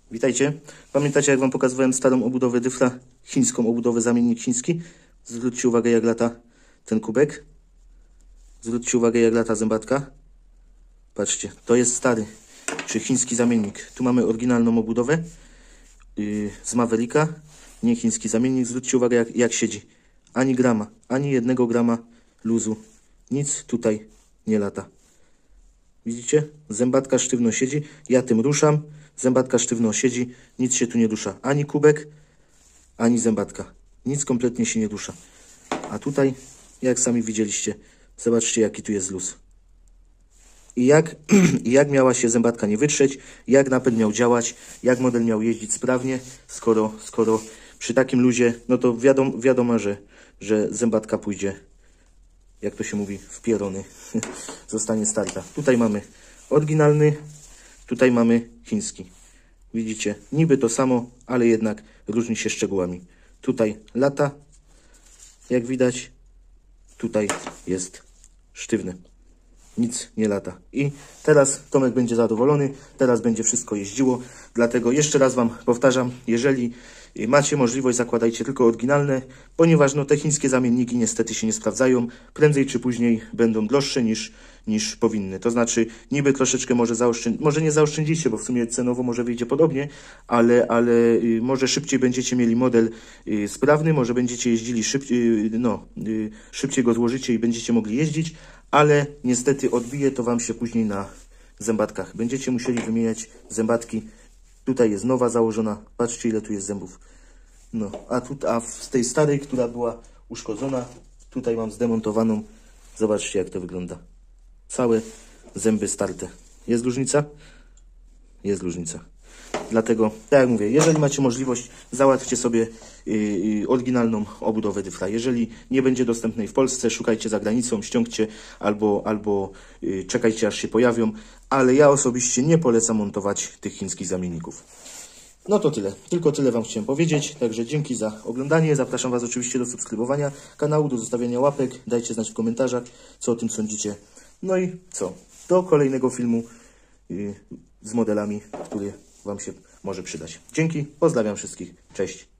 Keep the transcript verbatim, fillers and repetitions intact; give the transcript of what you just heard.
Witajcie. Pamiętacie, jak Wam pokazywałem starą obudowę dyfra, chińską obudowę, zamiennik chiński? Zwróćcie uwagę, jak lata ten kubek. Zwróćcie uwagę, jak lata zębatka. Patrzcie, to jest stary, czy chiński zamiennik. Tu mamy oryginalną obudowę yy, z Mavericka, nie chiński zamiennik. Zwróćcie uwagę, jak, jak siedzi. Ani grama, ani jednego grama luzu. Nic tutaj nie lata. Widzicie? Zębatka sztywno siedzi. Ja tym ruszam. Zębatka sztywno siedzi. Nic się tu nie rusza. Ani kubek, ani zębatka. Nic kompletnie się nie rusza. A tutaj, jak sami widzieliście, zobaczcie, jaki tu jest luz. I jak, i jak miała się zębatka nie wytrzeć, jak napęd miał działać, jak model miał jeździć sprawnie, skoro, skoro przy takim luzie, no to wiadomo, wiadomo że, że zębatka pójdzie, jak to się mówi, w pierony. Zostanie starta. Tutaj mamy oryginalny, tutaj mamy chiński. Widzicie, niby to samo, ale jednak różni się szczegółami. Tutaj lata, jak widać, tutaj jest sztywny. Nic nie lata. I teraz Tomek będzie zadowolony, teraz będzie wszystko jeździło. Dlatego jeszcze raz Wam powtarzam, jeżeli macie możliwość, zakładajcie tylko oryginalne, ponieważ no, te chińskie zamienniki niestety się nie sprawdzają. Prędzej czy później będą droższe niż, niż powinny. To znaczy niby troszeczkę może zaoszczędzić, może nie zaoszczędzicie, bo w sumie cenowo może wyjdzie podobnie, ale, ale y, może szybciej będziecie mieli model y, sprawny, może będziecie jeździli szybciej, y, no, y, szybciej go złożycie i będziecie mogli jeździć, ale niestety odbije to Wam się później na zębatkach. Będziecie musieli wymieniać zębatki. Tutaj jest nowa założona. Patrzcie, ile tu jest zębów. No, a, tu, a z tej starej, która była uszkodzona, tutaj mam zdemontowaną. Zobaczcie, jak to wygląda. Całe zęby starte. Jest różnica? Jest różnica. Dlatego, tak jak mówię, jeżeli macie możliwość, załatwcie sobie yy, yy, oryginalną obudowę dyfra. Jeżeli nie będzie dostępnej w Polsce, szukajcie za granicą, ściągcie albo, albo yy, czekajcie, aż się pojawią. Ale ja osobiście nie polecam montować tych chińskich zamienników. No to tyle. Tylko tyle Wam chciałem powiedzieć. Także dzięki za oglądanie. Zapraszam Was oczywiście do subskrybowania kanału, do zostawiania łapek. Dajcie znać w komentarzach, co o tym sądzicie. No i co? Do kolejnego filmu yy, z modelami, który Wam się może przydać. Dzięki, pozdrawiam wszystkich. Cześć.